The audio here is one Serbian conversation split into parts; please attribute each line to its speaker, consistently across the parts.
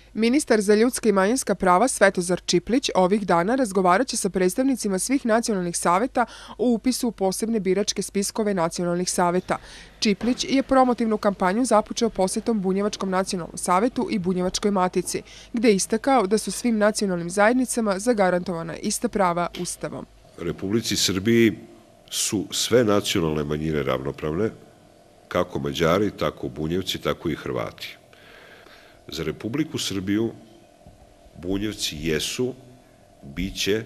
Speaker 1: Ministar za ljudska i manjinska prava Svetozar Čiplić ovih dana razgovaraće sa predstavnicima svih nacionalnih saveta o upisu u posebne biračke spiskove nacionalnih saveta. Čiplić je promotivnu kampanju započeo posjetom Bunjevačkom nacionalnom savetu i Bunjevačkoj matici, gde je istakao da su svim nacionalnim zajednicama zagarantovana ista prava Ustavom.
Speaker 2: Republici Srbiji su sve nacionalne manjine ravnopravne, kako Mađari, tako Bunjevci, tako i Hrvati. Za Republiku Srbiju Bunjevci jesu, biće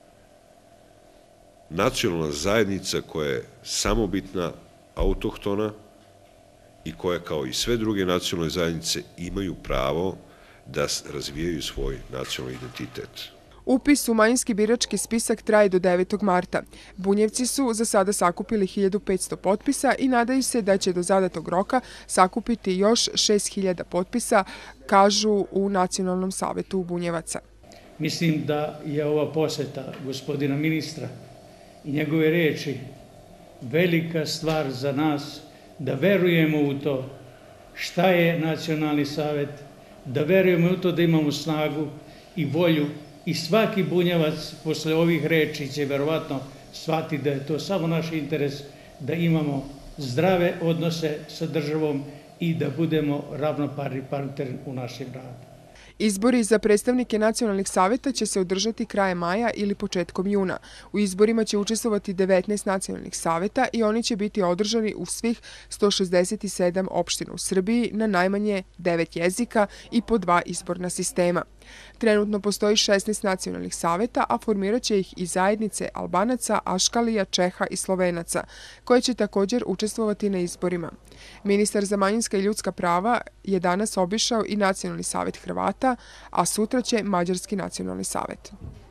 Speaker 2: nacionalna zajednica koja je samobitna, autohtona i koja, kao i sve druge nacionalne zajednice, imaju pravo da razvijaju svoj nacionalni identitet.
Speaker 1: Upis u manjinski birački spisak traje do 9. marta. Bunjevci su za sada sakupili 1500 potpisa i nadaju se da će do zadatog roka sakupiti još 6000 potpisa, kažu u Nacionalnom savetu Bunjevaca.
Speaker 3: Mislim da je ova poseta gospodina ministra i njegove reči velika stvar za nas, da verujemo u to šta je Nacionalni savet, da verujemo u to da imamo snagu i volju. I svaki Bunjevac posle ovih reči će verovatno shvatiti da je to samo naš interes, da imamo zdrave odnose sa državom i da budemo ravnopravni partner u našem radu.
Speaker 1: Izbori za predstavnike nacionalnih saveta će se održati krajem maja ili početkom juna. U izborima će učestvovati 19 nacionalnih saveta i oni će biti održani u svih 167 opština u Srbiji na najmanje 9 jezika i po 2 izborna sistema. Trenutno postoji 16 nacionalnih saveta, a formirat će ih i zajednice Albanaca, Aškalija, Čeha i Slovenaca, koje će također učestvovati na izborima. Ministar za manjinska i ljudska prava je danas obišao i Nacionalni savet Hrvata, a sutra će Mađarski nacionalni savet.